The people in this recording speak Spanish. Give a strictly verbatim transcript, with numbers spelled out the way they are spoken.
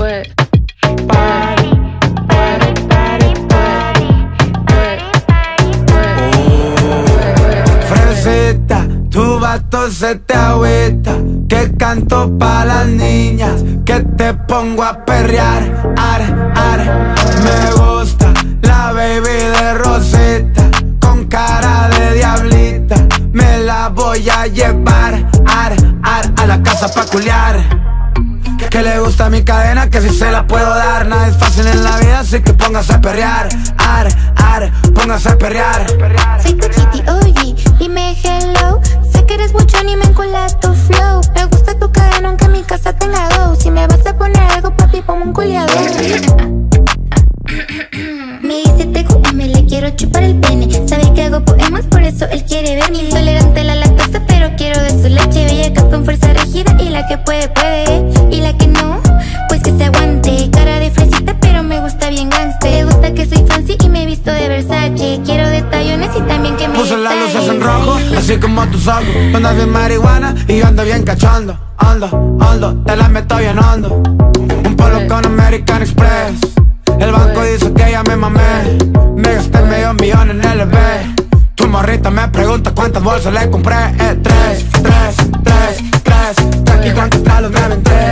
Party, party, party, party. Fresita, tu vato se te agüita, que canto pa' las niñas, que te pongo a perrear, ar, ar. Me gusta la baby de Rosita, con cara de diablita, me la voy a llevar, ar, ar, a la casa pa' culiar. Que le gusta mi cadena, que si se la puedo dar. Nada es fácil en la vida, así que póngase a perrear, ar, ar, póngase a perrear. Soy tu chiti, oye, dime hello. Sé que eres buchón y me encula tu flow. Me gusta tu cadena aunque mi casa tenga dos. Si me vas a poner algo, papi, ponme un culiador. Me dice teco y me le quiero chupar el pene. Sabe que hago poemas, por eso él quiere ver. Intolerante a la lactosa, pero quiero de su leche. Bellaca con fuerza rígida y la que puede, puede. Y la que no, pues que se aguante. Cara de fresita, pero me gusta bien gangster. Le gusta que soy fancy y me he visto de Versace. Quiero detallones y también que me Puse las detalles. luces en rojo, así como tus ojos. Tú andas bien marihuana y yo ando bien cachondo. Ando, ando, te la meto bien hondo. Un polo con American Express. El banco dice que ya me mamé. Me gasté medio millón en L V. Tu morrita me pregunta cuántas bolsas le compré. Eh, tres, tres, tres, tres, tres. ¿Y cuántos tralos me aventé?